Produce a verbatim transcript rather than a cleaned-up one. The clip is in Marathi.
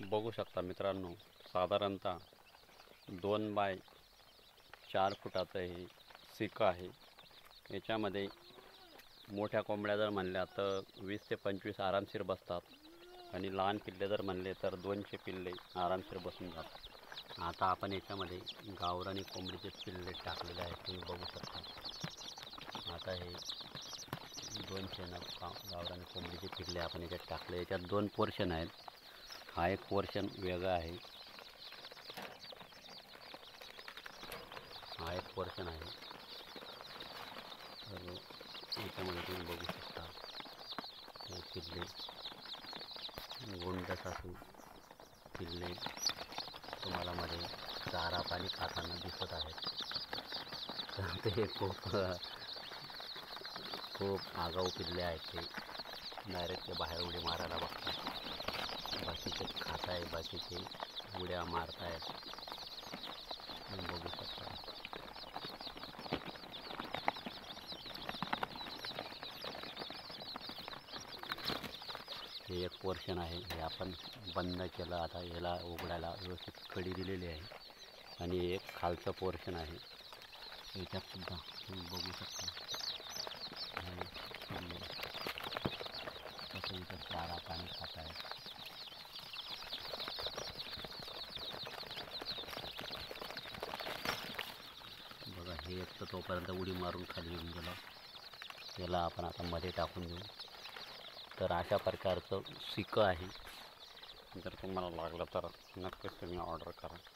बघू शकता मित्रांनो, साधारणतः दोन बाय चार फुटाचं हे सिकं आहे. याच्यामध्ये मोठ्या कोंबड्या जर म्हणल्या तर वीस ते पंचवीस आरामशीर बसतात आणि लहान पिल्ले जर म्हणले तर दोनशे पिल्ले आरामशीर बसून जातात. आता आपण याच्यामध्ये गावरानी कोंबडीचे पिल्ले टाकलेले आहेत, तुम्ही बघू शकता. आता हे दोनशे न गावरानी कोंबडीचे पिल्ले आपण याच्यात टाकले. याच्यात दोन पोर्शन आहेत. हा एक पोर्शन वेगळा आहे, हा एक पोर्शन आहे. तर याच्यामध्ये तुम्ही बघू शकता हे पिल्ले गोंडसासू पिल्ले तुम्हाला मध्ये चारा पाणी खाताना दिसत आहेत. तर ते खूप खूप आगाऊ पिल्ले आहेत. ते डायरेक्ट ते बाहेर उडी मारायला बघतात. बाकीचे खात आहे, बाकीचे उड्या मारत आहेत, तुम्ही बघू शकता. हे एक पोर्शन आहे, हे आपण बंद केलं. आता याला उघडायला व्यवस्थित कडी दिलेली आहे. आणि एक खालचं पोर्शन आहे, याच्यात सुद्धा तुम्ही बघू शकता. कसं इथं चारा पाणी खात आहे. बघा, हे एक तर तोपर्यंत उडी मारून खाली येऊन गेला. याला आपण आता मध्ये टाकून देऊ. तर अशा प्रकारचं सिकं आहे. जर तुम्हाला लागलं तर नक्कीच तुम्ही ऑर्डर करा.